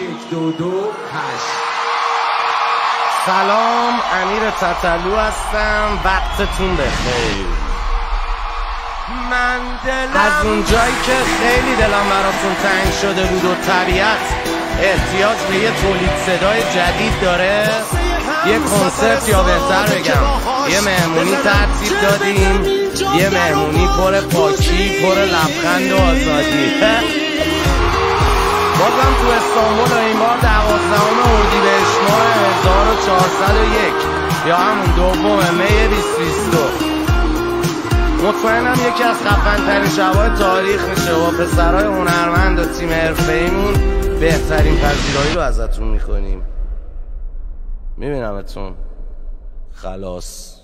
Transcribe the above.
سلام، امیر تتلو هستم. وقتتون بخیر. از اونجایی که خیلی دلم براتون تنگ شده بود و طبیعت احتیاج به یه تولید صدای جدید داره، یه کنسرت یا بهتر بگم یه مهمونی ترتیب دادیم. یه مهمونی پر پاکی، پر لبخند و آزادی. بازم تو استانبول و این بار 12 اردیبهشت ماه 1401 یا همون 2 می 2022. مطمئنم یکی از خفن‌ترین شب‌های تاریخ میشه و پسرای هنرمند و تیم حرفه‌ایمون بهترین پذیرایی رو ازتون میکنیم. میبینمتون. خلاص.